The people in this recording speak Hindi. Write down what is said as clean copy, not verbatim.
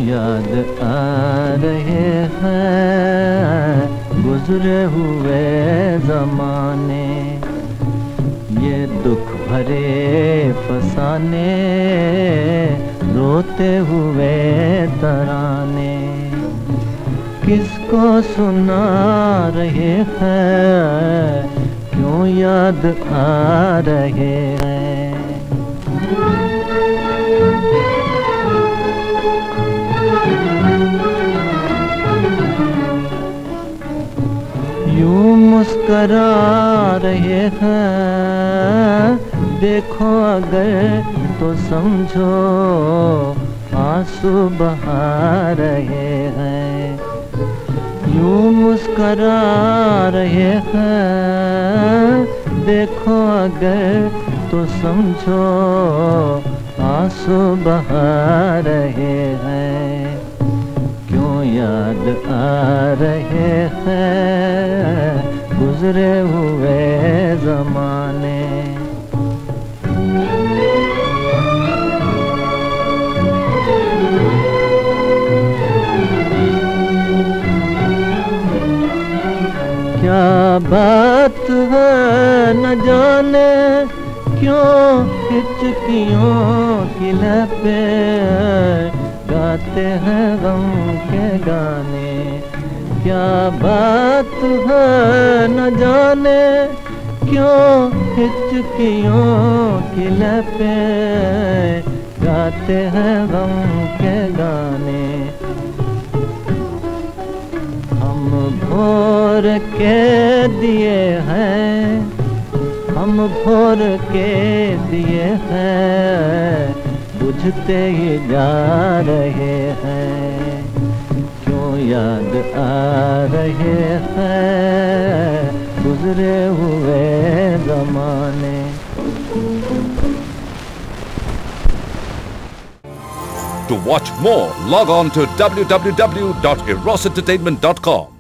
याद आ रहे हैं गुजरे हुए ज़माने, ये दुख भरे फसाने, रोते हुए तराने, किसको सुना रहे हैं, क्यों याद आ रहे हैं। यूं मुस्करा रहे हैं, देखो अगर तो समझो आंसू बहा रहे हैं। यूं मुस्करा रहे हैं, देखो अगर तो समझो आंसू बहा रहे हैं। क्यों याद आ रहे हैं गुजरे हुए ज़माने। क्या बात है न जाने क्यों हिचकियों की लपें गाते हैं गम के गाने। क्या बात है न जाने क्यों हिचकियों की लपें गाते हैं गम के गाने। हम भोर के दिए हैं, हम भोर के दिए हैं, बुझते ही जा रहे हैं। क्यों याद आ रहे हैं गुजरे हुए ज़माने। To watch more, log on to www.erosentertainment.com.